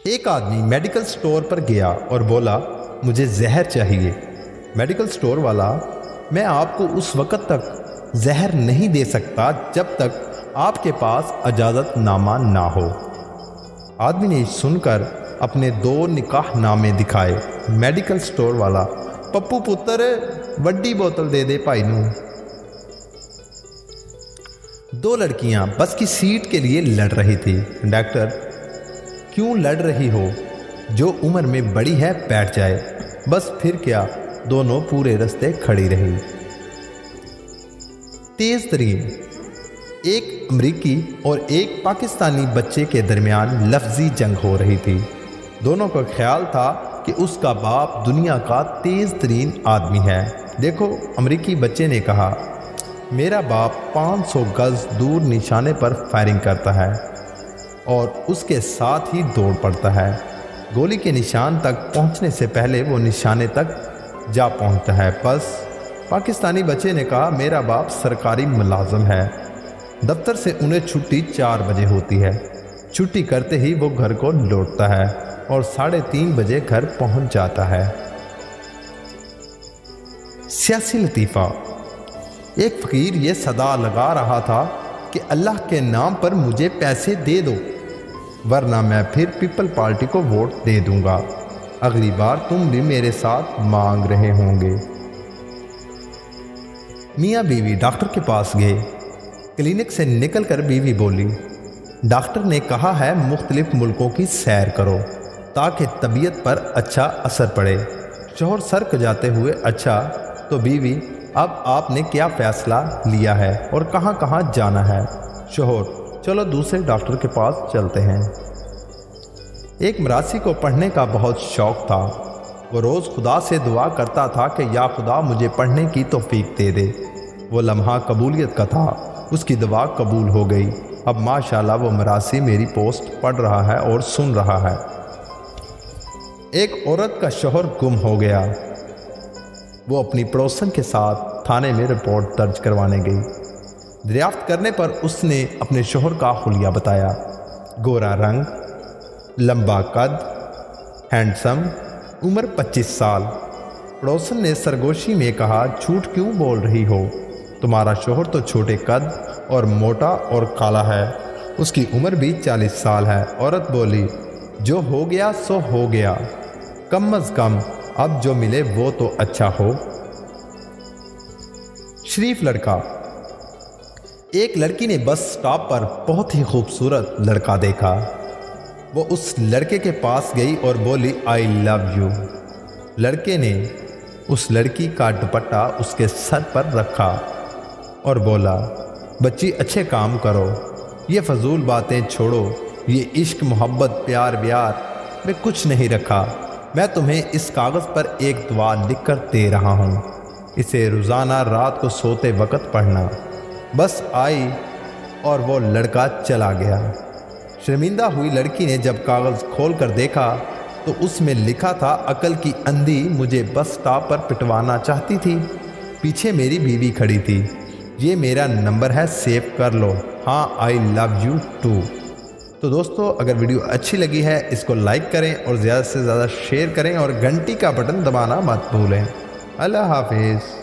ایک آدمی medical store پر گیا اور بولا مجھے زہر چاہیے۔ میڈیکل سٹور والا میں آپ کو اس وقت تک زہر نہیں دے سکتا جب تک آپ کے پاس اجازت نامہ نہ ہو۔ آدمی نے سن کر اپنے 2 نکاح نامے دکھائے۔ میڈیکل سٹور والا پپو پتر وڈی بوتل دے دے بھائی نو۔ 2 لڑکیاں بس کی سیٹ کے لیے لڑ رہی تھی۔ ڈاکٹر کیوں لڑ رہی ہو؟ جو عمر میں بڑی ہے بیٹھ جائے۔ بس پھر کیا، دونوں پورے رستے کھڑی رہی۔ تیز ترین ایک امریکی اور ایک پاکستانی بچے کے درمیان لفظی جنگ ہو رہی تھی۔ دونوں کا خیال تھا کہ اس کا باپ دنیا کا تیز ترین آدمی ہے۔ دیکھو، امریکی بچے نے کہا، میرا باپ 500 گز دور نشانے پر فائرنگ کرتا ہے اور اس کے ساتھ ہی دوڑ پڑتا ہے۔ گولی کے نشان تک پہنچنے سے پہلے وہ نشانے تک جا پہنچتا ہے۔ بس پاکستانی بچے نے کہا، میرا باپ سرکاری ملازم ہے، دفتر سے انہیں چھٹی 4 بجے ہوتی ہے۔ چھٹی کرتے ہی وہ گھر کو لوٹتا ہے اور 3:30 بجے گھر پہنچ جاتا ہے۔ سیاسی لطیفہ۔ ایک فقیر یہ صدا لگا رہا تھا کہ اللہ کے نام پر مجھے پیسے دے دو، ورنہ میں پھر پیپل پارٹی کو ووٹ دے دوں گا۔ اگلی بار تم بھی میرے ساتھ مانگ رہے ہوں گے۔ میاں بیوی ڈاکٹر کے پاس گئے۔ کلینک سے نکل کر بیوی بولی، ڈاکٹر نے کہا ہے مختلف ملکوں کی سیر کرو تاکہ طبیعت پر اچھا اثر پڑے۔ شوہر سر کجاتے ہوئے، اچھا تو بیوی، اب آپ نے کیا فیصلہ لیا ہے اور کہاں کہاں جانا ہے؟ شوہر، چلو دوسرے ڈاکٹر کے پاس چلتے ہیں۔ ایک مراسی کو پڑھنے کا بہت شوق تھا۔ وہ روز خدا سے دعا کرتا تھا کہ یا خدا مجھے پڑھنے کی توفیق دے دے۔ وہ لمحہ قبولیت کا تھا، اس کی دعا قبول ہو گئی۔ اب ماشاءاللہ وہ مراسی میری پوسٹ پڑھ رہا ہے اور سن رہا ہے۔ ایک عورت کا شوہر گم ہو گیا۔ وہ اپنی پڑوسن کے ساتھ تھانے میں رپورٹ درج کروانے گئی۔ دریافت کرنے پر اس نے اپنے شوہر کا حلیہ بتایا، گورا رنگ، لمبا قد، ہینڈسم، عمر 25 سال۔ پڑوسن نے سرگوشی میں کہا، جھوٹ کیوں بول رہی ہو؟ تمہارا شوہر تو چھوٹے قد اور موٹا اور کالا ہے، اس کی عمر بھی 40 سال ہے۔ عورت بولی، جو ہو گیا سو ہو گیا، کم از کم اب جو ملے وہ تو اچھا ہو۔ شریف لڑکا۔ ایک لڑکی نے بس سٹاپ پر بہت ہی خوبصورت لڑکا دیکھا۔ وہ اس لڑکے کے پاس گئی اور بولی، آئی لو یو۔ لڑکے نے اس لڑکی کا دوپٹہ اس کے سر پر رکھا اور بولا، بچی اچھے کام کرو، یہ فضول باتیں چھوڑو، یہ عشق محبت پیار ویار میں کچھ نہیں رکھا۔ میں تمہیں اس کاغذ پر ایک دعا لکھ کر دے رہا ہوں، اسے روزانہ رات کو سوتے وقت پڑھنا۔ بس آئی اور وہ لڑکا چلا گیا۔ شرمندہ ہوئی لڑکی نے جب کاغذ کھول کر دیکھا تو اس میں لکھا تھا، عقل کی اندھی مجھے بس سٹاپ پر پٹوانا چاہتی تھی، پیچھے میری بیوی کھڑی تھی، یہ میرا نمبر ہے، سیو کر لو، ہاں آئی لو یو ٹو۔ تو دوستو، اگر ویڈیو اچھی لگی ہے اس کو لائک کریں اور زیادہ سے زیادہ شیئر کریں اور گھنٹی کا بٹن دبانا مت بھولیں۔ اللہ حافظ۔